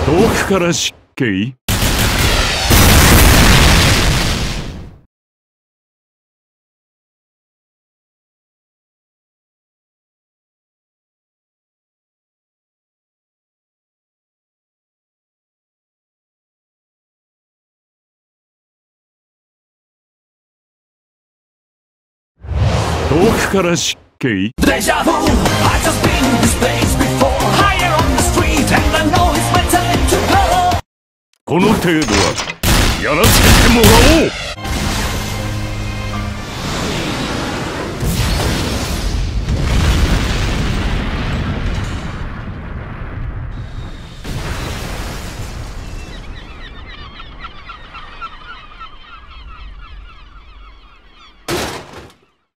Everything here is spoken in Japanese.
遠くから失敬。遠くから失敬。 Deja vu, I've just been in this place before. Higher on the street and I know it's my time to go. この程度はやらせてもらおう。